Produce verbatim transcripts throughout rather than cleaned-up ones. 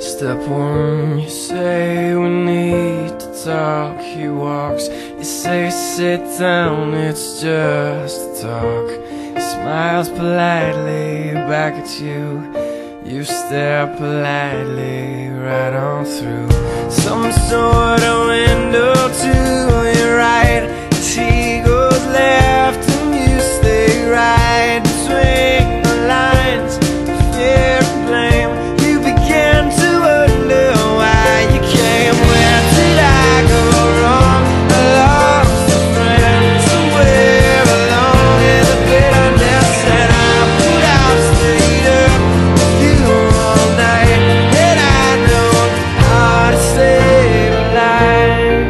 Step one, you say we need to talk. He walks, you say sit down, it's just a talk. He smiles politely back at you. You stare politely right on through some sort of window to your right. As he goes left and you stay right between the lines of fear and blame. You begin to wonder why you came. Where did I go wrong? I lost a friend somewhere along in the bitterness, and I put out stayed up with you all night, and I know how to save a life.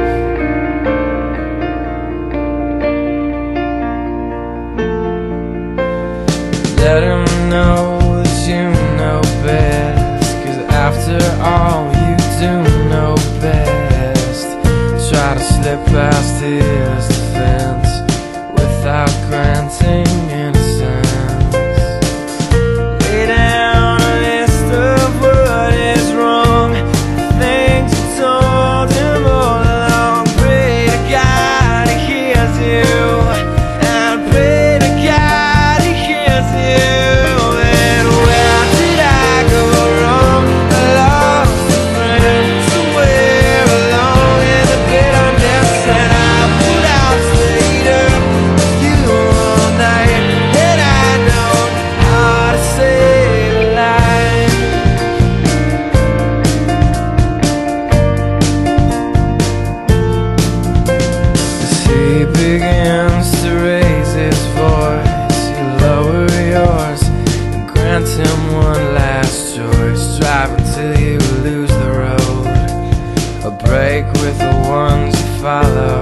Let him know that you know best, 'cause after all you do know best. Try to slip past his defense without granting innocence. Lay down a list of what is wrong, things you told him all along. Pray to God he hears you, and pray to God he hears you. And where did I go wrong? I lost a friend somewhere along in the bitterness, and I put out stayed up with you all night, and I know how to save a life. As he begins to raise his voice, you lower yours and grant him one last choice. Drive until you lose the road, a break with the ones you follow.